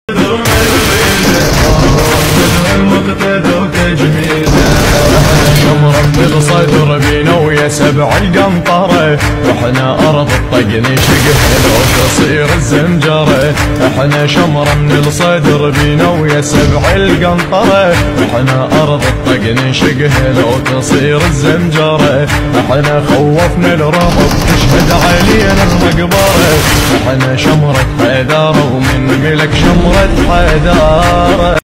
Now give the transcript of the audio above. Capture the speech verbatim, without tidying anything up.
بالصدر بينا ويا سبع القنطرة، احنا ارض الطقن شقه لو تصير الزمجرة. احنا شمرة من الصدر بينا ويا سبع القنطرة، احنا ارض الطقن شقه لو تصير الزمجرة. احنا خوفنا الرهب تشهد علينا المقبرة، احنا شمرة حيدار ومن ملك شمرة حيدار.